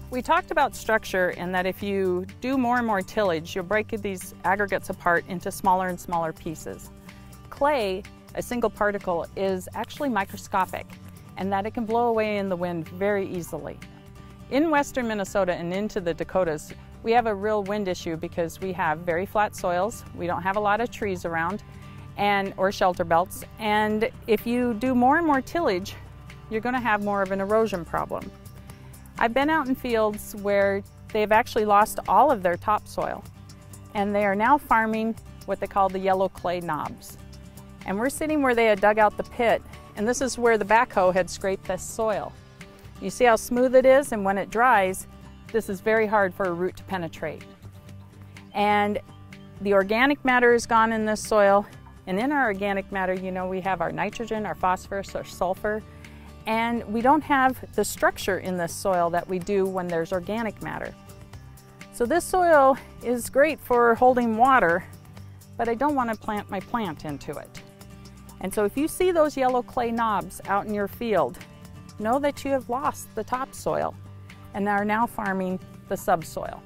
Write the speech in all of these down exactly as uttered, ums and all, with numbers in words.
We talked about structure and that if you do more and more tillage, you'll break these aggregates apart into smaller and smaller pieces. Clay, a single particle, is actually microscopic and that it can blow away in the wind very easily. In western Minnesota and into the Dakotas, we have a real wind issue because we have very flat soils, we don't have a lot of trees around, and or shelter belts, and if you do more and more tillage, you're going to have more of an erosion problem. I've been out in fields where they've actually lost all of their topsoil, and they are now farming what they call the yellow clay knobs. And we're sitting where they had dug out the pit, and this is where the backhoe had scraped this soil. You see how smooth it is, and when it dries, this is very hard for a root to penetrate. And the organic matter is gone in this soil, and in our organic matter, you know, we have our nitrogen, our phosphorus, our sulfur, and we don't have the structure in this soil that we do when there's organic matter. So this soil is great for holding water, but I don't want to plant my plant into it. And so if you see those yellow clay knobs out in your field, know that you have lost the topsoil and are now farming the subsoil.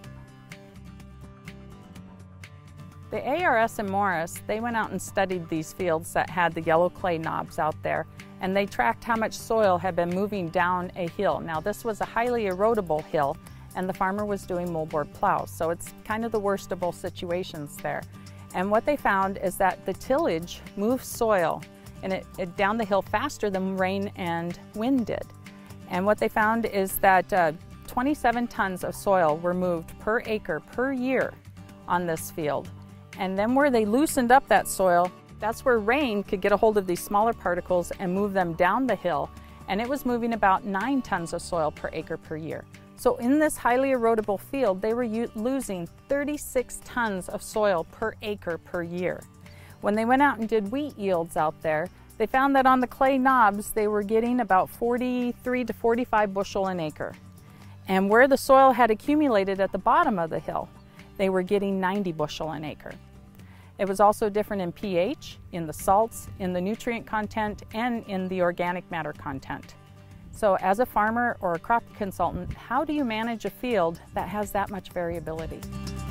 The A R S and Morris, they went out and studied these fields that had the yellow clay knobs out there, and they tracked how much soil had been moving down a hill. Now this was a highly erodible hill, and the farmer was doing moldboard plows, so it's kind of the worst of both situations there. And what they found is that the tillage moved soil and it, it down the hill faster than rain and wind did. And what they found is that uh, twenty-seven tons of soil were moved per acre per year on this field. And then where they loosened up that soil, that's where rain could get a hold of these smaller particles and move them down the hill. And it was moving about nine tons of soil per acre per year. So in this highly erodible field, they were losing thirty-six tons of soil per acre per year. When they went out and did wheat yields out there, they found that on the clay knobs, they were getting about forty-three to forty-five bushel an acre. And where the soil had accumulated at the bottom of the hill, they were getting ninety bushel an acre. It was also different in pH, in the salts, in the nutrient content, and in the organic matter content. So as a farmer or a crop consultant, how do you manage a field that has that much variability?